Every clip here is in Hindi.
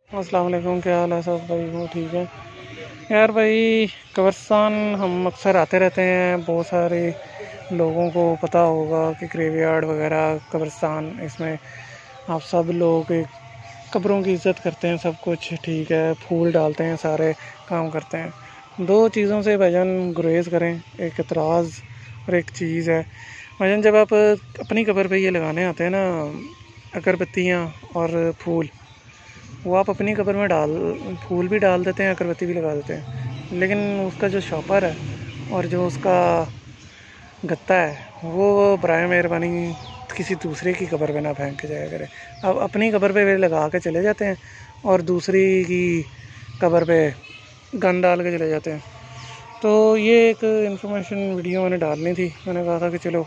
अस्सलाम वालेकुम, क्या हाल है सब भाई? वो ठीक है यार भाई। कब्रिस्तान हम अक्सर आते रहते हैं। बहुत सारे लोगों को पता होगा कि ग्रेवयार्ड वगैरह कब्रिस्तान, इसमें आप सब लोग कब्रों की इज़्ज़त करते हैं, सब कुछ ठीक है, फूल डालते हैं, सारे काम करते हैं। दो चीज़ों से भाईजान गुरेज़ करें, एक एतराज़ और एक चीज़ है भाईजान, जब आप अपनी कब्र पे ये लगाने आते हैं ना अगरबत्तियाँ और फूल, वो आप अपनी कब्र में फूल भी डाल देते हैं, अगरबत्ती भी लगा देते हैं, लेकिन उसका जो शॉपर है और जो उसका गत्ता है वो बराए मेहरबानी किसी दूसरे की कब्र पे ना फेंक के जाया करे। अब अपनी कब्र पे वे लगा के चले जाते हैं और दूसरी की कब्र पे गन डाल के चले जाते हैं। तो ये एक इन्फॉर्मेशन वीडियो मैंने डालनी थी। मैंने कहा था कि चलो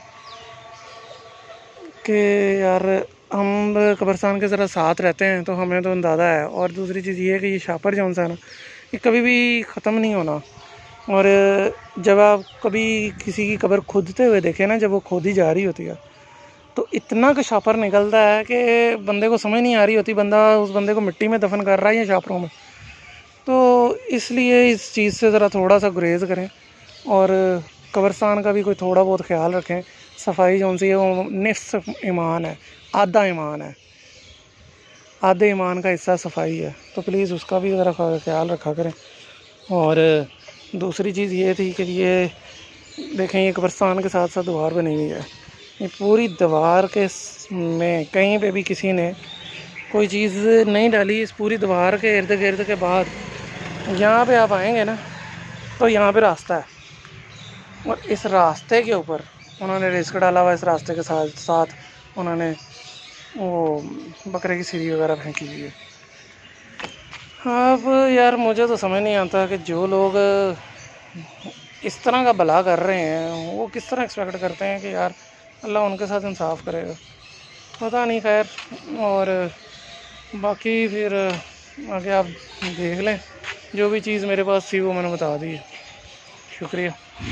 कि यार हम कब्रिस्तान के ज़रा साथ रहते हैं तो हमें तो अंदाज़ा है। और दूसरी चीज़ ये है कि ये शापर जो है ना, ये कभी भी ख़त्म नहीं होना। और जब आप कभी किसी की कब्र खोदते हुए देखें ना, जब वो खोदी जा रही होती है तो इतना का शापर निकलता है कि बंदे को समझ नहीं आ रही होती बंदा उस बंदे को मिट्टी में दफन कर रहा है या शापरों में। तो इसलिए इस चीज़ से ज़रा थोड़ा सा गुरेज़ करें और कब्रिस्तान का भी कोई थोड़ा बहुत ख्याल रखें। सफाई जो सी है वो निस्फ ईमान है, आधा ईमान है, आधे ईमान का हिस्सा सफाई है, तो प्लीज़ उसका भी ज़रा ख्याल रखा करें। और दूसरी चीज़ ये थी कि ये देखें, ये कब्रिस्तान के साथ साथ दीवार बनी हुई है। ये पूरी दीवार के में कहीं पे भी किसी ने कोई चीज़ नहीं डाली। इस पूरी दीवार के इर्द गिर्द के बाद यहाँ पे आप आएंगे ना तो यहाँ पे रास्ता है, और इस रास्ते के ऊपर उन्होंने रिस्क डाला हुआ। इस रास्ते के साथ साथ उन्होंने वो बकरे की सीरी वगैरह फेंकी हुई है। अब यार मुझे तो समझ नहीं आता कि जो लोग इस तरह का भला कर रहे हैं वो किस तरह एक्सपेक्ट करते हैं कि यार अल्लाह उनके साथ इंसाफ करेगा। पता नहीं, खैर। और बाकी फिर आगे आप देख लें। जो भी चीज़ मेरे पास थी वो मैंने बता दी है। शुक्रिया।